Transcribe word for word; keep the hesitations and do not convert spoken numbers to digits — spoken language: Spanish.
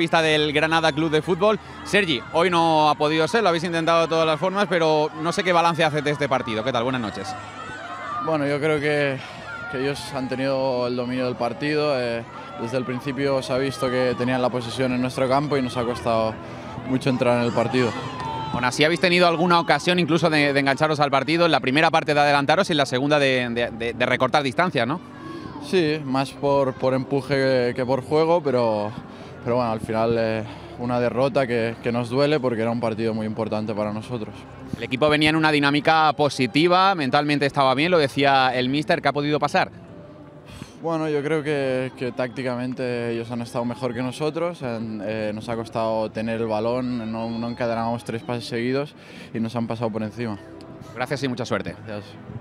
pista del Granada Club de Fútbol. Sergi, hoy no ha podido ser, lo habéis intentado de todas las formas, pero no sé qué balance hace de este partido. ¿Qué tal? Buenas noches. Bueno, yo creo que, que ellos han tenido el dominio del partido. Eh, desde el principio se ha visto que tenían la posesión en nuestro campo y nos ha costado mucho entrar en el partido. Bueno, así habéis tenido alguna ocasión incluso de, de engancharos al partido, en la primera parte de adelantaros y en la segunda de, de, de, de recortar distancias, ¿no? Sí, más por, por empuje que, que por juego, pero, pero bueno, al final eh, una derrota que, que nos duele porque era un partido muy importante para nosotros. El equipo venía en una dinámica positiva, mentalmente estaba bien, lo decía el míster. ¿Qué ha podido pasar? Bueno, yo creo que, que tácticamente ellos han estado mejor que nosotros, en, eh, nos ha costado tener el balón, no, no encadenamos tres pases seguidos y nos han pasado por encima. Gracias y mucha suerte. Gracias.